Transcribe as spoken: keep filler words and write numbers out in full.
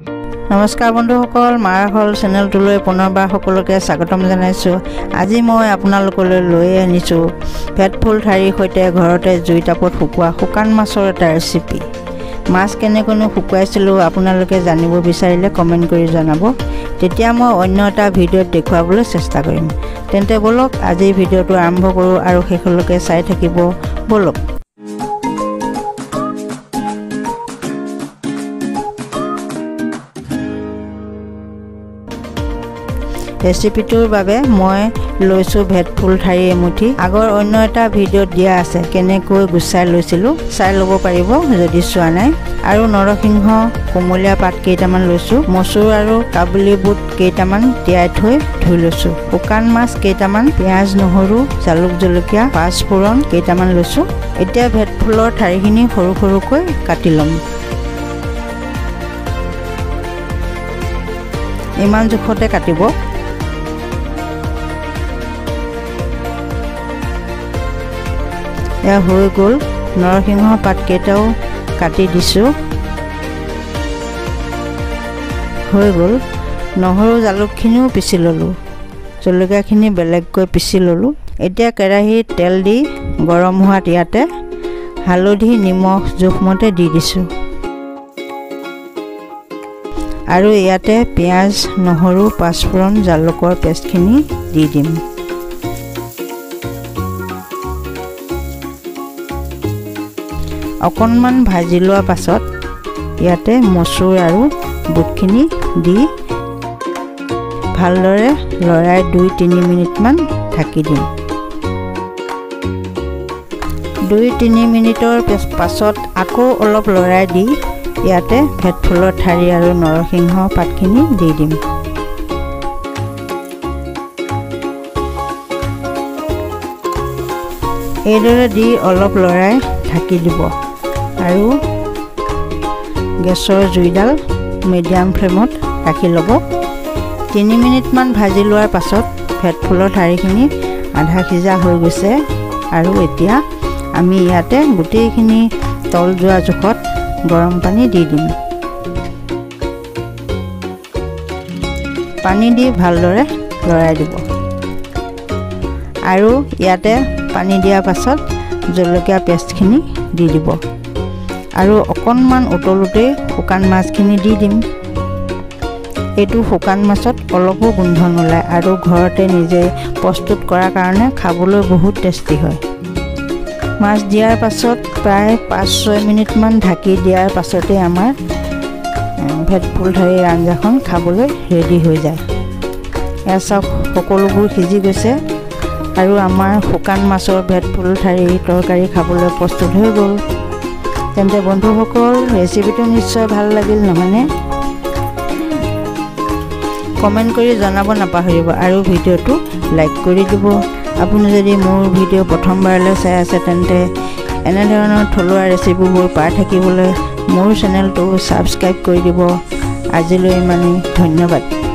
নমস্কাৰ বন্ধুসকল, মাৰ হল চেনেলটোলৈ পুনৰবাৰ সকলোকে স্বাগতম জনাইছোঁ। আজি মই আপোনালোকলৈ লৈ আনিছোঁ ভেটফুল ঠাৰিৰ সৈতে ঘৰতে জুই টাপত শুকোৱা শুকান মাছৰ এটা ৰেচিপি। মাছ কেনেকৈনো শুকুৱাইছিলোঁ আপোনালোকে জানিব বিচাৰিলে কমেণ্ট কৰি জনাব, তেতিয়া মই অন্য এটা ভিডিঅ'ত দেখুৱাবলৈ চেষ্টা কৰিম। তেন্তে বলক আজিৰ ভিডিঅ'টো আৰম্ভ কৰোঁ আৰু শেষলৈকে চাই থাকিব বলক। ৰেচিপিটোৰ বাবে মই লৈছোঁ ভেটফুল ঠাৰি এমুঠি। আগৰ অন্য এটা ভিডিঅ'ত দিয়া আছে কেনেকৈ গুচাই লৈছিলোঁ, চাই ল'ব পাৰিব যদি চোৱা নাই। আৰু নৰসিংহ কোমলীয়া পাত কেইটামান লৈছোঁ। মচুৰ আৰু কাবুলী বুট কেইটামান তিয়াই থৈ ধুই লৈছোঁ। শুকান মাছ কেইটামান, পিঁয়াজ নহৰু জালুক জলকীয়া পাঁচফোৰণ কেইটামান লৈছোঁ। এতিয়া ভেটফুলৰ ঠাৰিখিনি সৰু সৰুকৈ কাটি ল'ম। ইমান জোখতে কাটিব। এয়া হৈ গ'ল। নৰসিংহ পাতকেইটাও কাটি দিছোঁ। হৈ গ'ল। নহৰু জালুকখিনিও পিচি ল'লোঁ। জলকীয়াখিনি বেলেগকৈ পিচি ল'লোঁ। এতিয়া কেৰাহীত তেল দি গৰম হোৱাত ইয়াতে হালধি নিমখ জোখমতে দি দিছোঁ। আৰু ইয়াতে পিঁয়াজ নহৰু পাঁচফোৰণ জালুকৰ পেষ্টখিনি দি দিম। অকণমান ভাজি লোৱাৰ পাছত ইয়াতে মচুৰ আৰু বুটখিনি দি ভালদৰে লৰাই দুই তিনি মিনিটমান ঢাকি দিম। দুই তিনি মিনিটৰ পাছত আকৌ অলপ লৰাই দি ইয়াতে ভেটফুলৰ ঠাৰি আৰু নৰসিংহ পাতখিনি দি দিম। এইদৰে দি অলপ লৰাই ঢাকি দিব আৰু গেছৰ জুইডাল মিডিয়াম ফ্লেমত ৰাখি ল'ব। তিনি মিনিটমান ভাজি লোৱাৰ পাছত ভেটফুলৰ ঠাৰিখিনি আধা সিজা হৈ গৈছে আৰু এতিয়া আমি ইয়াতে গোটেইখিনি তল যোৱা জোখত গৰম পানী দি দিম। পানী দি ভালদৰে লৰাই দিব আৰু ইয়াতে পানী দিয়াৰ পাছত জলকীয়া পেষ্টখিনি দি দিব আৰু অকণমান উতলোতেই শুকান মাছখিনি দি দিম। এইটো শুকান মাছত অলপো গোন্ধ নোলায় আৰু ঘৰতে নিজে প্ৰস্তুত কৰাৰ কাৰণে খাবলৈ বহুত টেষ্টি হয়। মাছ দিয়াৰ পাছত প্ৰায় পাঁচ ছয় মিনিটমান ঢাকি দিয়াৰ পাছতে আমাৰ ভেটফুল ঠাৰিৰ আঞ্জাখন খাবলৈ ৰেডি হৈ যায়। এয়া চাওক, সকলোবোৰ সিজি গৈছে আৰু আমাৰ শুকান মাছৰ ভেটফুল ঠাৰি তৰকাৰী খাবলৈ প্ৰস্তুত হৈ গ'ল। তেন্তে বন্ধুসকল, ৰেচিপিটো নিশ্চয় ভাল লাগিল নহয়নে? কমেণ্ট কৰি জনাব নাপাহৰিব আৰু ভিডিঅ'টো লাইক কৰি দিব। আপুনি যদি মোৰ ভিডিঅ' প্ৰথমবাৰলৈ চাই আছে তেন্তে এনেধৰণৰ থলুৱা ৰেচিপিবোৰ পাই থাকিবলৈ মোৰ চেনেলটো ছাবস্ক্ৰাইব কৰি দিব। আজিলৈ ইমানেই, ধন্যবাদ।